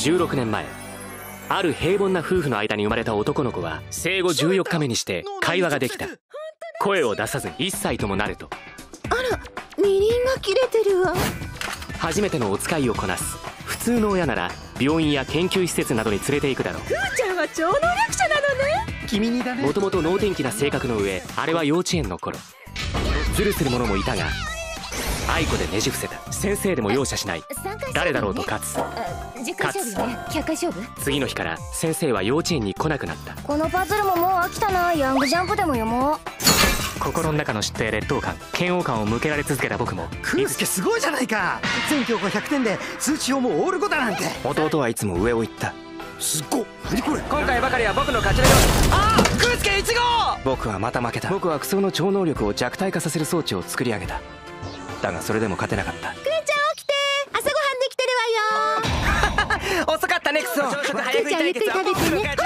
16年前、ある平凡な夫婦の間に生まれた男の子は生後14日目にして会話ができた。声を出さずに1歳ともなると、 あら、みりんが切れてるわ。 初めてのお使いをこなす。普通の親なら病院や研究施設などに連れて行くだろう。 ふーちゃんは超能力者なのね。 君にだね。 もともと能天気な性格の上、あれは幼稚園の頃。ズルする者もいたが、愛子でねじ伏せた。先生でも容赦しない。誰だろうと勝つ。 10回勝負よね。100回勝負。 次の日から先生は幼稚園に来なくなった。 このパズルももう飽きたな。ヤングジャンプでも読もう。 心の中の嫉妬や劣等感、嫌悪感を向けられ続けた僕も、 空介すごいじゃないか。全教科100点で通知表もオール5だなんて。 弟はいつも上を言った。 すっごっ、何これ。 今回ばかりは僕の勝ちだよ。ああ、空介1号。 僕はまた負けた。僕はクソの超能力を弱体化させる装置を作り上げた。だがそれでも勝てなかった。 くーちゃん起きて、朝ごはんできてるわよ。 遅かったねクソ。 くーちゃんゆっくり食べてね。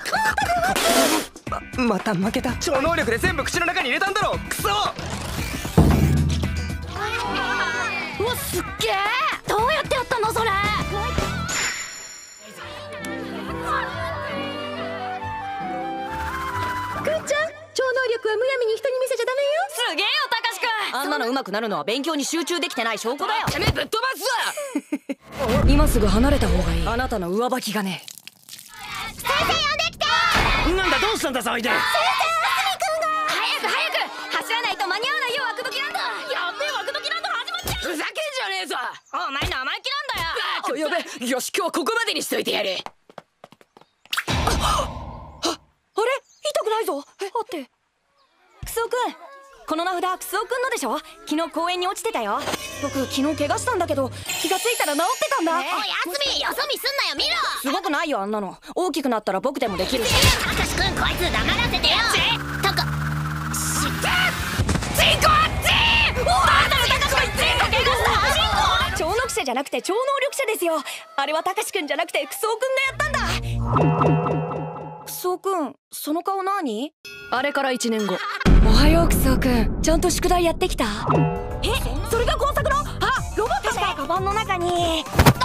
また負けた。超能力で全部口の中に入れたんだろ。クソ。 うわ、すっげえ。どうやってやったのそれ。くーちゃん、超能力はむやみに人に見せちゃダメよ。 すげえよたかしくん。あんなの上手くなるのは勉強に集中できてない証拠だよ。 てめえぶっ飛ばす。 今すぐ離れた方がいい。あなたの上履きがね。 先生呼んできて。 なんだ、どうしたんだ、騒いで。 早く走らないと間に合わないよ。ワクドキランド。やべえ、ワクドキランド始まっちゃう。 ふざけんじゃねえぞ。 お前生意気なんだよ。 やべえ、よし今日はここまでにしといてやる。 あれ痛くないぞ。待って。クソくん、この名札クソくんのでしょ。昨日公園に落ちてたよ。僕昨日怪我したんだけど気がついたら治ってたんだ。 おい、あすみ、よそ見すんなよ。見ろ。 すごくないよあんなの。大きくなったら僕でもできるし。 たかしくん、こいつ黙らせてよ。たかしチンコあっち。おあんたのたかしくん、チンコ怪我した。超能力者じゃなくて超能力者ですよ。あれはたかしくんじゃなくてクソくんがやったんだ。クソくん、その顔何？あれから1年後。おはようクソくん、ちゃんと宿題やってきた？え、それが工作の？あ、ロボットか。カバンの中に。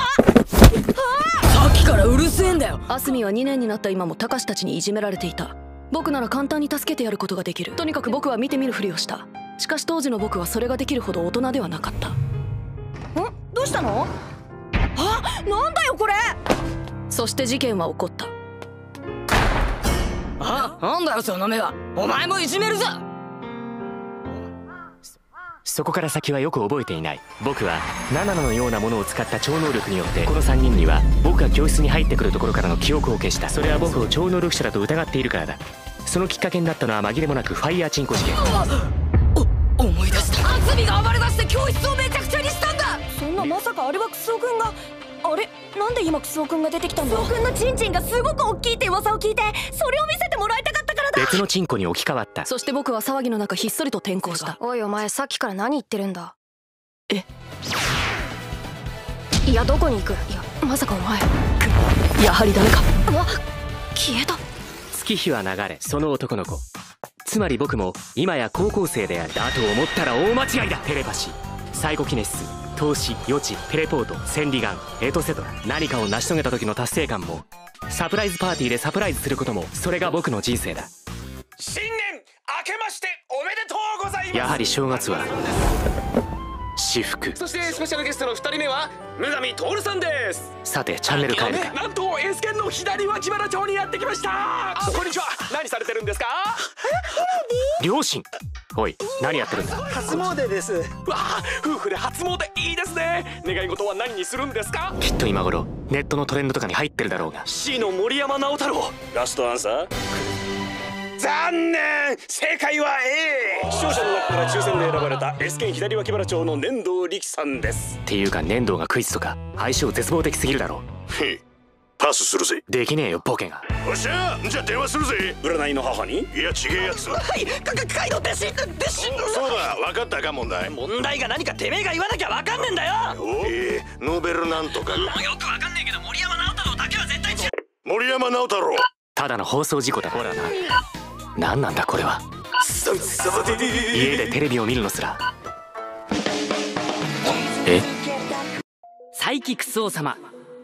さっきからうるせえんだよ。 アスミは2年になった今もタカシたちにいじめられていた。僕なら簡単に助けてやることができる。とにかく僕は見てみるふりをした。しかし当時の僕はそれができるほど大人ではなかった。どうしたの？あ、なんだよこれ。そして事件は起こった。 あ、なんだよその目は。お前もいじめるぞ。 そこから先はよく覚えていない。僕はナナナのようなものを使った超能力によって、この3人には僕が教室に入ってくるところからの記憶を消した。それは僕を超能力者だと疑っているからだ。そのきっかけになったのは紛れもなくファイヤーチンコ事件。 思い出した。あつみが暴れ出して教室をめちゃくちゃにしたんだ。 そんな、まさかあれはクソくんが。あれ、なんで今クソくんが出てきたんだ。クソくんのチンチンがすごく大きいって噂を聞いて、それを見せてもらいたかったからだ。 別のチンコに置き換わった。 そして僕は騒ぎの中ひっそりと転校した。おいお前、さっきから何言ってるんだ。いや、どこに行く。いや、まさかお前。やはりダメか。うわ、消えた。 月日は流れ、その男の子、つまり僕も今や高校生である。だと思ったら大間違いだ。テレパシー、サイコキネシス、透視、予知、テレポート、千里眼、エトセトラ。何かを成し遂げた時の達成感も、サプライズパーティーでサプライズすることも、それが僕の人生だ。 新年明けましておめでとうございます。 やはり正月は至福。 そしてスペシャルゲストの2人目は無上徹さんです。 さてチャンネル変えるか。 なんとエース県の左脇原町にやってきました。こんにちは。何されてるんですか？ 両親。おい、何やってるんだ。 初詣です。 わあ、夫婦で初詣いいですね。願い事は何にするんですか？ きっと今頃ネットのトレンドとかに入ってるだろうが。 C の森山直太朗。ラストアンサー。残念、正解は A。 視聴者の中から抽選で選ばれたエス県左脇原町の粘土力さんです。 っていうか粘土がクイズとか相性絶望的すぎるだろう。 へい、パスするぜ。 できねえよボケが。 おっしゃ、じゃあ電話するぜ。占いの母に。いや違えやつ。 はい、カイド弟子。 そうだ、分かったか。問題が何かてめえが言わなきゃ分かんねえんだよ。 ノーベルなんとか。 よく分かんねえけど森山直太朗だけは絶対違う。 森山直太朗。 ただの放送事故だ。ほらな。何なんだこれは。家でテレビを見るのすら。 サイキクス王様、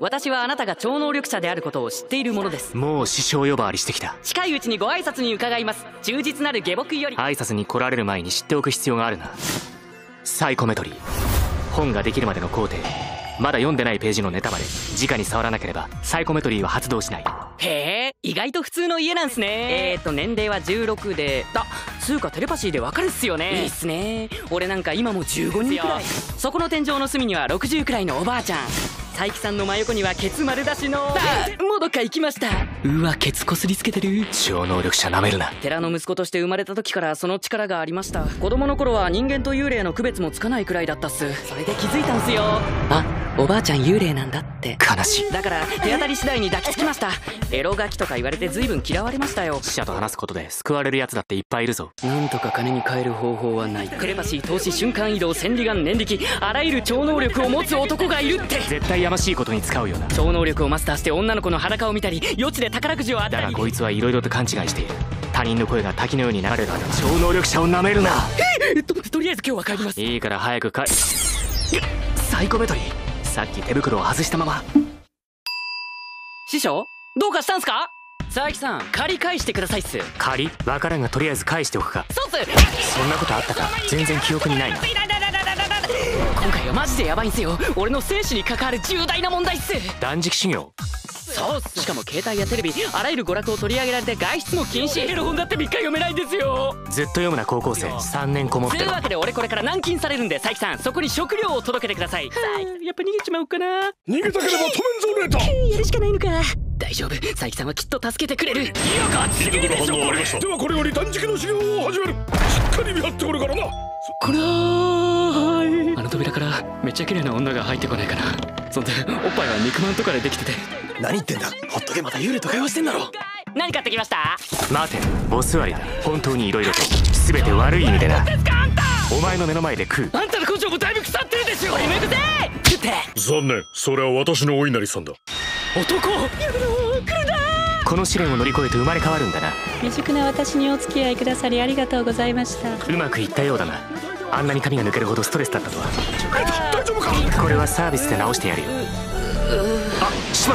私はあなたが超能力者であることを知っているものです。 もう師匠呼ばわりしてきた。 近いうちにご挨拶に伺います。忠実なる下僕より。 挨拶に来られる前に知っておく必要があるな。サイコメトリー、本ができるまでの工程、まだ読んでないページのネタまで直に触らなければサイコメトリーは発動しない。 へえ、意外と普通の家なんすね。年齢は16で、つうかテレパシーでわかるっすよね。いいっすね。俺なんか今も15人くらい。そこの天井の隅には60くらいのおばあちゃん。佐伯さんの真横にはケツ丸出しのもどか行きました。うわ、ケツこすりつけてる。 超能力者なめるな。 寺の息子として生まれた時からその力がありました。子供の頃は人間と幽霊の区別もつかないくらいだったっす。それで気づいたんすよ。あ、おばあちゃん幽霊なんだって。 悲しい。 だから手当たり次第に抱きつきました。エロガキとか言われて随分嫌われましたよ。 死者と話すことで救われるやつだっていっぱいいるぞ。 なんとか金に換える方法はない。テレパシー、透視、瞬間移動、千里眼、念力、あらゆる超能力を持つ男がいるって。 絶対やましいことに使うよな。 超能力をマスターして女の子の裸を見たり、余地で宝くじを当てたり。 だがこいつはいろいろと勘違いしている。他人の声が滝のように流れるあの超能力者をなめるな。 とりあえず今日は帰ります。 いいから早くサイコメトリー、さっき手袋を外したまま。 師匠、どうかしたんすか？佐伯さん、借り返してくださいっす。 借り？わからんがとりあえず返しておくか。 そうっす。 そんなことあったか？全然記憶にないな。 今回はマジでヤバいんすよ。俺の生死に関わる重大な問題っす。 断食修行？ そうっす。しかも携帯やテレビ、あらゆる娯楽を取り上げられて外出も禁止。エロ本だって3日読めないんですよ。 ずっと読むな高校生。3年こもってというわけで俺これから軟禁されるんで、佐伯さんそこに食料を届けてください。やっぱ逃げちまおうかな。 逃げたければ止めんぞレーター。 やるしかないのか。大丈夫、佐伯さんはきっと助けてくれる。いいのか？ 次の反応ありました。ではこれより断食の修行を始める。しっかり見張ってこれからな。 こらー、あの扉からめっちゃ綺麗な女が入ってこないかな。そんでおっぱいは肉まんとかでできてて。 何言ってんだ。ほっとけ、また幽霊と会話してんだろ。 何買ってきました？ 待て、お座りだ。本当にいろいろと全て悪い意味でな。お前の目の前で食う。 あんたの根性もだいぶ腐ってるでしょ。俺も行くぜ。食って。 残念、それは私のお稲荷さんだ。 男、やめろ、来るな。 この試練を乗り越えて生まれ変わるんだな。 未熟な私にお付き合いくださりありがとうございました。 うまくいったようだな。あんなに髪が抜けるほどストレスだったとは。 大丈夫か？ これはサービスで直してやるよ。あ、しまった。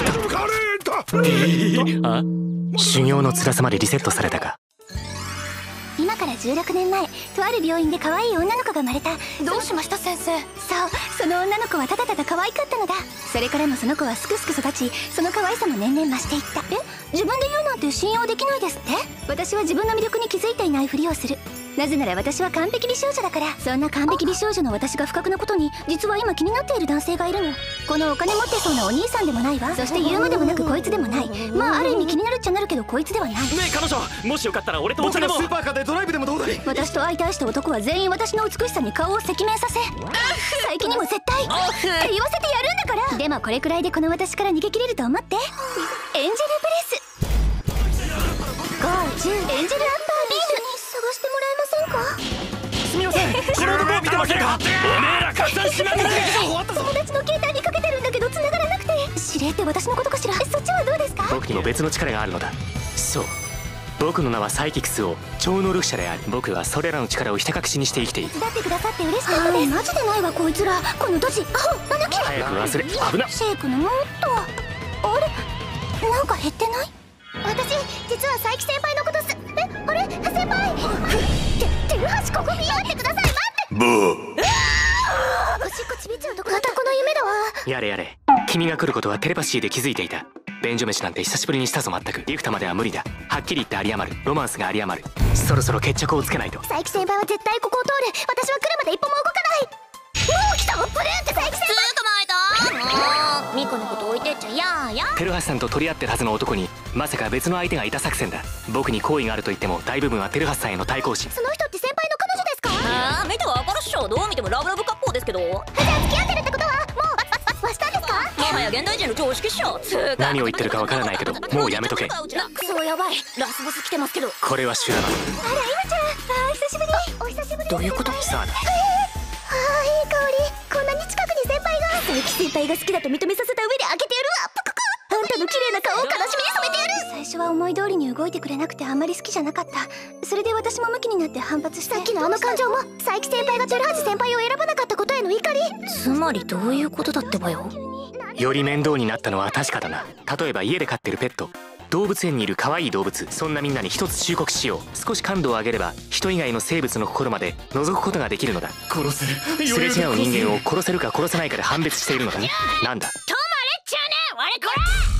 修行の辛さまでリセットされたか。 今から16年前、とある病院で可愛い女の子が生まれた。どうしました先生？そう、その女の子はただただ可愛かったのだ。それからもその子はすくすく育ち、その可愛さも年々増していった。自分で言うなんて信用できないですって？私は自分の魅力に気づいていないふりをする。なぜなら私は完璧美少女だから。そんな完璧美少女の私が不覚なことに、実は今気になっている男性がいるの。このお金持ってそうなお兄さんでもないわ。そして言うまでもなくこいつでもない。まあある意味気になるっちゃなるけど、こいつではない。ねえ彼女、もしよかったら俺と僕のスーパーカーでドライブでもどうだい？ 私と相対した男は全員私の美しさに顔を赤面させ、佐伯にも絶対って言わせてやるんだから。でもこれくらいでこの私から逃げ切れると思って。エンジェルブレス5、10、エンジェルアッパービームに探してもらえませんか？ すみません、この男を見てませんか？ おめえら拡散しなくて。 友達の携帯にかけてるんだけど繋がらなくて。指令って私のことかしら？そっちはどうですか？ 僕にも別の力があるのだ。そう、僕の名はサイキクス王、超能力者である。僕はそれらの力をひた隠しにして生きている。 手伝ってくださって嬉しかったです。マジでないわこいつら。このドジ、アホ、なんだっけ。 早く忘れ。危な。 シェイクのもっと。あれ、なんか減ってない？私実は佐伯先輩のことす。あれ先輩。テルハシ、ここ見やってください。待って。 ブー。 おしっこちびっちゃうとこ。またこの夢だわ。 やれやれ、君が来ることはテレパシーで気づいていた。便所飯なんて久しぶりにしたぞ。全くリフタまでは無理だ。はっきり言って有り余る。ロマンスが有り余る。そろそろ決着をつけないと。 佐伯先輩は絶対ここを通る。私は来るまで一歩も動かない。もう来た。プルーって佐伯先輩。もうミコのこと置いてっちゃやーや。 テルハシさんと取り合ってるはずの男にまさか別の相手がいた作戦だ。僕に好意があると言っても大部分はテルハシさんへの対抗心。 その人って先輩の彼女ですか？ 見てわかるっしょ。どう見てもラブラブ格好ですけど。 じゃあ付き合ってるってことはもうわしたんですか？ もはや現代人の常識っしょ。 何を言ってるかわからないけどもうやめとけ。 クソやばい、ラスボス来てますけど。 これは修羅場。 あら、今ちゃん、久しぶり。お久しぶり。 どういうこと？さあだ。 いい香り。こんなに近くに先輩が。佐伯先輩が好きだと認めさせた上で開けてやるわ。ぷくく。あんたの綺麗な顔を悲しみに染めてやる。最初は思い通りに動いてくれなくてあんまり好きじゃなかった。それで私もムキになって反発して。さっきのあの感情も佐伯先輩がテルハシ先輩を選ばなかったことへの怒り。 つまりどういうことだってばよ。 より面倒になったのは確かだな。例えば家で飼ってるペット、動物園にいる可愛い動物、そんなみんなに一つ忠告しよう。少し感度を上げれば人以外の生物の心まで覗くことができるのだ。 殺せる。 すれ違う人間を殺せるか殺せないかで判別しているのだ。なんだ止まれっちゅうねん、我こ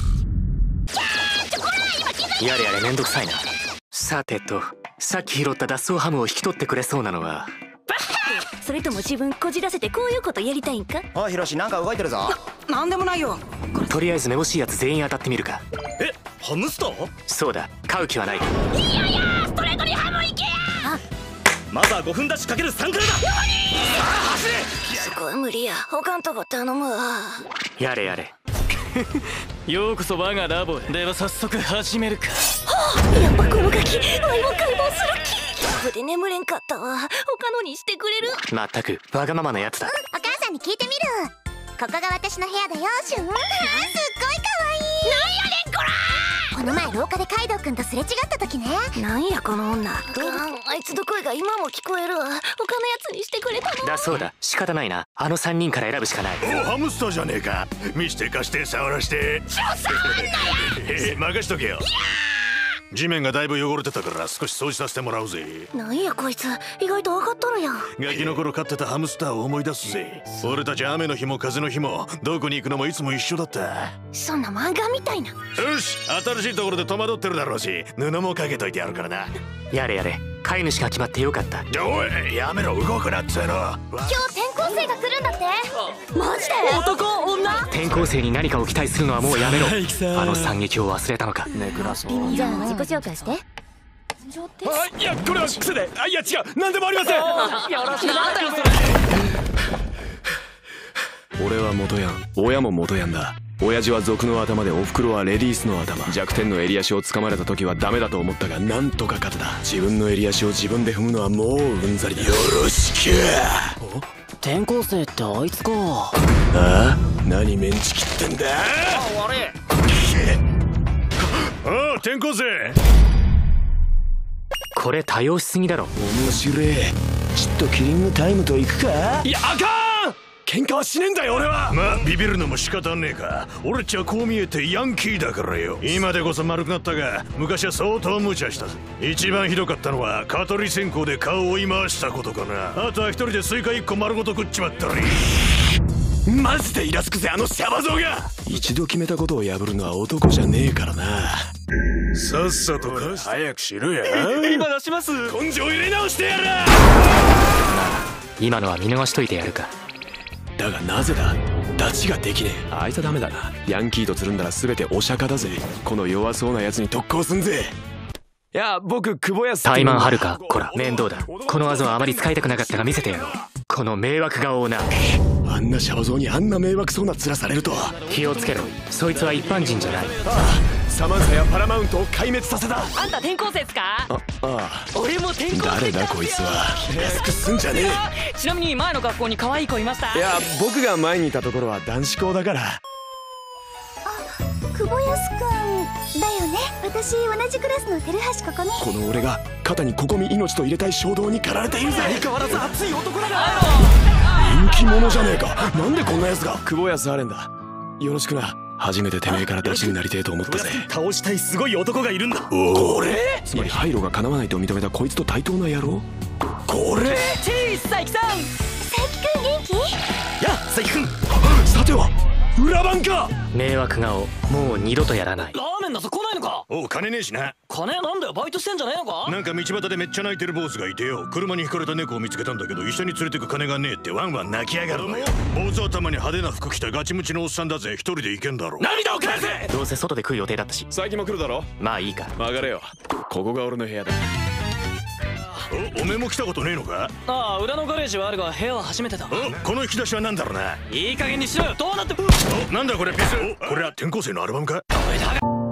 ら。 やれやれめんどくさいな。さてと、さっき拾った脱走ハムを引き取ってくれそうなのは。 それとも自分こじらせてこういうことやりたいんか？ おいヒロシ、なんか動いてるぞ。 なんでもないよ。 とりあえずめぼしいやつ全員当たってみるか。 え、ハムスター？ そうだ、飼う気はないか。 ストレートにハム行けや。 まずは5分ダッシュかける3からだ。さあ走れ。 そこは無理や。他んとこ頼むわ。 やれやれ。 ようこそ我がラボへ。では早速始めるか。 やっぱこのガキ、ワイも解剖する気。ヤフで眠れんかったわ。他のにしてくれる？ まったくわがままなやつだ。 お母さんに聞いてみる。ここが私の部屋だよ、シュン。すっごい可愛い。なんやねんこら。この前廊下でカイドウ君とすれ違った時ね。 なんやこの女。あいつの声が今も聞こえるわ。他のやつにしてくれたの？ だそうだ、仕方ないな。あの3人から選ぶしかない。 お、ハムスターじゃねえか。見して貸して触らして任しとけよ。地面がだいぶ汚れてたから少し掃除させてもらうぜ。 なんやこいつ、意外と分かっとるやん。 ガキの頃飼ってたハムスターを思い出すぜ。俺たち雨の日も風の日もどこに行くのもいつも一緒だった。 そんな漫画みたいな。 よし、新しいところで戸惑ってるだろうし布もかけといてやるからな。 やれやれ、飼い主が決まってよかった。 おい、やめろ、動くなっつうの。 今日転校生が来るんだって。 マジで？ 男女？ 転校生に何かを期待するのはもうやめろ。あの惨劇を忘れたのか。 じゃあ自己紹介して。 いや、これは癖で。いや違う、何でもありません。 よろしく。なんだよそれ。 俺は元ヤン、親も元ヤンだ。親父は賊の頭でおふくろはレディースの頭。弱点の襟足を掴まれた時はダメだと思ったがなんとか勝てた。自分の襟足を自分で踏むのはもううんざりだ。よろしく。 転校生ってあいつか。 ああ、何メンチ切ってんだ。 おう、転校生。 これ多用しすぎだろ。 面白い。ちょっとキリングタイムと行くか。いや、あかん。喧嘩はしねえんだよ俺は。 まあビビるのも仕方ねえか。俺っちはこう見えてヤンキーだからよ。今でこそ丸くなったが昔は相当無茶したぜ。一番ひどかったのは蚊取り線香で顔を追い回したことかな。あとは一人でスイカ1個丸ごと食っちまったり。 マジでイラつくぜあのシャバ像が。一度決めたことを破るのは男じゃねえからな。 さっさと早くしろや。 今出します。 根性入れ直してやる。 今のは見逃しといてやるか。 だがなぜだ。ダチができねえ。あいつはダメだな。ヤンキーとつるんだら全てお釈迦だぜ。この弱そうなやつに特攻すんぜ。いや、僕久保康。 タイマンはるか、こら面倒だ。この技はあまり使いたくなかったが見せてやろう。この迷惑顔をな。 あんなシャバ像にあんな迷惑そうな面されるとは。 気をつけろ、そいつは一般人じゃない。 サマンサやパラマウントを壊滅させた。 あんた転校生っすか？ ああ、 俺も転校生。 誰だこいつは。安くすんじゃねえ。 ちなみに前の学校に可愛い子いました？ いや、僕が前にいたところは男子校だから。 久保康くんだよね。私同じクラスの照橋ここね。 この俺が肩にここみ命と入れたい衝動に駆られているぜ。相変わらず熱い男だな。人気者じゃねえか。なんでこんなやつが。久保康アレンだ。よろしくな。初めててめえからダチになりてえと思ったぜ。 倒したいすごい男がいるんだ。 これつまり廃炉が叶わないと認めたこいつと対等な野郎。これチーズ佐伯さん。 佐伯くん元気？ やあ佐伯くん。 さては裏番か。 迷惑顔もう二度とやらない。 ラーメンだぞ来ないのか。 おう、金ねえしな。 金なんだよ、バイトしてんじゃねえのか。 なんか道端でめっちゃ泣いてる坊主がいてよ。車にひかれた猫を見つけたんだけど一緒に連れてく金がねえってワンワン泣きやがるのよ。坊主頭に派手な服着たガチムチのおっさんだぜ。一人で行けんだろ。 涙を返せ。 どうせ外で食う予定だったし。 最近も来るだろ。 まあいいか。 曲がれよ。ここが俺の部屋だ。 おめえも来たことねえのか。 ああ、裏のガレージはあるが部屋は初めてだ。 この引き出しはなんだろうな。 いい加減にしろよ。どうなって。 なんだこれピス。これは転校生のアルバムか。 これだが